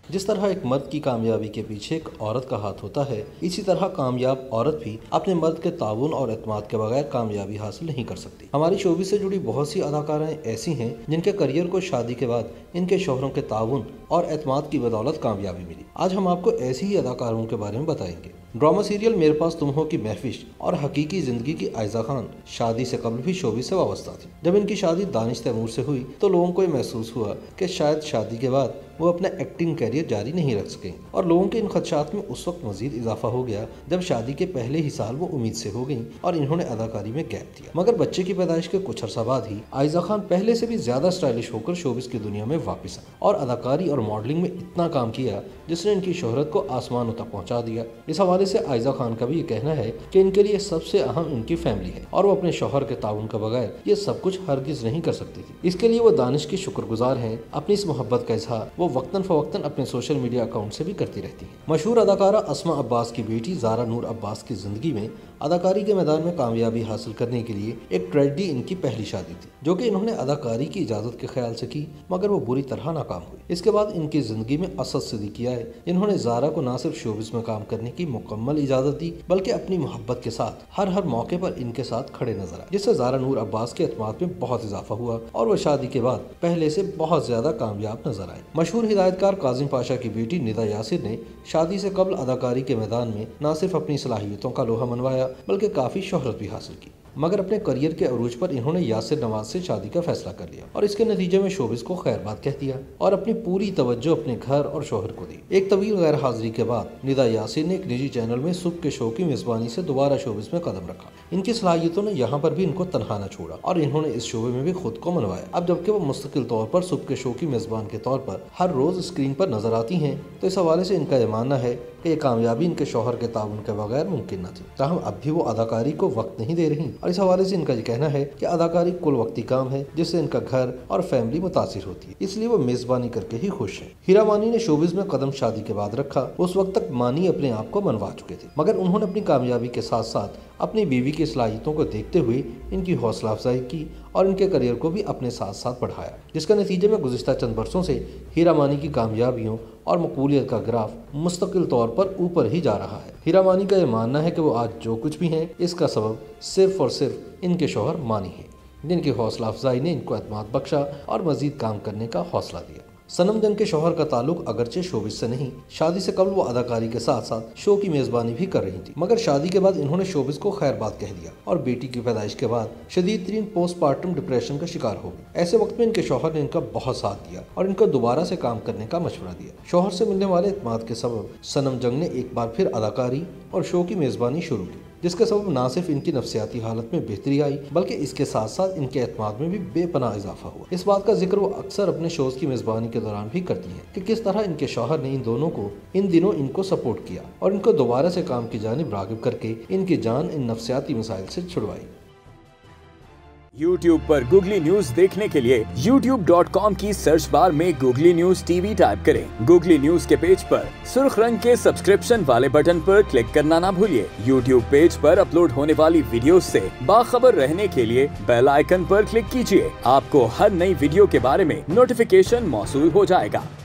जिस तरह एक मर्द की कामयाबी के पीछे एक औरत का हाथ होता है, इसी तरह कामयाब औरत भी अपने मर्द के ताउन और एतमाद के बगैर कामयाबी हासिल नहीं कर सकती। हमारी शोबी से जुड़ी बहुत सी अदाकाराएं ऐसी हैं जिनके करियर को शादी के बाद इनके शोहरों के ताउन और एतमाद की बदौलत कामयाबी मिली। आज हम आपको ऐसी ही अदाकारों के बारे में बताएंगे। ड्रामा सीरियल मेरे पास तुम हो की महफिश और हकीकी जिंदगी की आयजा खान शादी से कबल भी शोबी से वाबस्ता थी। जब इनकी शादी दानिश तैमूर से हुई तो लोगों को ये महसूस हुआ कि शायद शादी के बाद वो अपना एक्टिंग कैरियर जारी नहीं रख सकेंगे, और लोगों के इन खदशात में उस वक्त मजीद इजाफा हो गया जब शादी के पहले ही साल वो उम्मीद से हो गईं और इन्होंने अदाकारी में गैप दिया। मगर बच्चे की पैदाइश के कुछ अरसा बाद ही आयजा खान पहले से भी ज्यादा स्टाइलिश होकर शोबिस की दुनिया में वापस आई और अदाकारी और मॉडलिंग में इतना काम किया जिसने इनकी शोहरत को आसमानों तक पहुंचा दिया। इस हवाले से आयजा खान का भी ये कहना है कि इनके लिए सबसे अहम इनकी फैमिली है और वो अपने शौहर के ताउन के बगैर ये सब कुछ हरगिज नहीं कर सकती थी। इसके लिए वो दानिश की शुक्रगुजार हैं। अपनी इस मोहब्बत का इजहार वो वक्तन फवक्तन अपने सोशल मीडिया अकाउंट से भी करती रहती हैं। मशहूर अदाकारा अस्मा अब्बास की बेटी ज़ारा नूर अब्बास की जिंदगी में अदाकारी के मैदान में कामयाबी हासिल करने के लिए एक ट्रेजेडी इनकी पहली शादी थी, जो कि इन्होंने अदाकारी की इजाज़त के ख्याल से की, मगर वो बुरी तरह नाकाम हुई। इसके बाद इनकी जिंदगी में असद सिद्दीकी आए, जिन्होंने ज़ारा को न सिर्फ शोबिस में काम करने की मुकम्मल इजाज़त दी बल्कि अपनी मोहब्बत के साथ हर मौके पर इनके साथ खड़े नजर आए, जिससे ज़ारा नूर अब्बास के एतमाद में बहुत इजाफा हुआ और वो शादी के बाद पहले से बहुत ज्यादा कामयाब नजर आए। मशहूर हिदायतकार काजिम पाशा की बेटी निदा यासिर ने शादी से कबल अदाकारी के मैदान में न सिर्फ अपनी सलाहियतों का लोहा मनवाया बल्कि काफी शोहरत भी हासिल की, मगर अपने करियर के अरूज पर इन्होंने यासिर नवाज से शादी का फैसला कर लिया और इसके नतीजे में शोबिस को खैरबाद कह दिया और अपनी पूरी तवज्जो अपने घर और शोहर को दी। एक तवील गैर हाजिरी के बाद निदा यासिर ने एक निजी चैनल में सुबह के शो की मेजबानी से दोबारा शोबिस में कदम रखा। इनकी सलाहियतों ने यहाँ पर भी इनको तनहा न छोड़ा और इन्होंने इस शोबे में भी खुद को मनवाया। अब जबकि वो मुस्तकिल तौर पर सुबह के शो की मेजबान के तौर पर हर रोज स्क्रीन पर नजर आती हैं, तो इस हवाले से इनका यह मानना है कि ये कामयाबी इनके शौहर के ताउन के बगैर मुमकिन न थी। ताहम अब भी वो अदाकारी को वक्त नहीं दे रही और इस हवाले से इनका कहना है कि अदाकारी कुल वक्ती काम है जिससे इनका घर और फैमिली मुतासिर होती है, इसलिए वो मेजबानी करके ही खुश हैं। हीरा मानी ने शोबिस में कदम शादी के बाद रखा। उस वक्त तक मानी अपने आप को मनवा चुके थे, मगर उन्होंने अपनी कामयाबी के साथ साथ अपनी बीवी की सलाहियतों को देखते हुए इनकी हौसला अफजाई की और इनके करियर को भी अपने साथ साथ बढ़ाया, जिसका नतीजे में गुज़िश्ता चंद बरसों से हीरा मानी की कामयाबियों और मकबूलियत का ग्राफ मुस्तकिल तौर पर ऊपर ही जा रहा है। हीरा मानी का यह मानना है कि वो आज जो कुछ भी हैं इसका सबब सिर्फ और सिर्फ इनके शौहर मानी है, जिनकी हौसला अफजाई ने इनको एतमाद बख्शा और मजीद काम करने का हौसला दिया। सनम जंग के शौहर का ताल्लुक अगरचे शोबिस से नहीं, शादी से कबल वो अदाकारी के साथ साथ शो की मेजबानी भी कर रही थी, मगर शादी के बाद इन्होंने शोबिस को खैरबाद कह दिया और बेटी की पैदाइश के बाद शदीद तरीन पोस्टमार्टम डिप्रेशन का शिकार हो गई। ऐसे वक्त में इनके शौहर ने इनका बहुत साथ दिया और इनको दोबारा से काम करने का मशवरा दिया। शौहर से मिलने वाले एतमाद के सबब सनम जंग ने एक बार फिर अदाकारी और शो की मेजबानी शुरू की, जिसके सबब न सिर्फ इनकी नफ्सियाती हालत में बेहतरी आई बल्कि इसके साथ साथ इनके एतमाद में भी बेपनाह इजाफा हुआ। इस बात का जिक्र वो अक्सर अपने शोज की मेजबानी के दौरान भी करती हैं कि किस तरह इनके शौहर ने इन दोनों को इन दिनों इनको सपोर्ट किया और इनको दोबारा से काम की जानिब रागिब करके इनकी जान इन नफ्सियाती मसाइल से छुड़वाई। YouTube पर गूगली न्यूज देखने के लिए youtube.com की सर्च बार में गूगली न्यूज टीवी टाइप करें। गूगली न्यूज के पेज पर सुर्ख रंग के सब्सक्रिप्शन वाले बटन पर क्लिक करना ना भूलिए। YouTube पेज पर अपलोड होने वाली वीडियोस से बाखबर रहने के लिए बेल आइकन पर क्लिक कीजिए। आपको हर नई वीडियो के बारे में नोटिफिकेशन मौसूल हो जाएगा।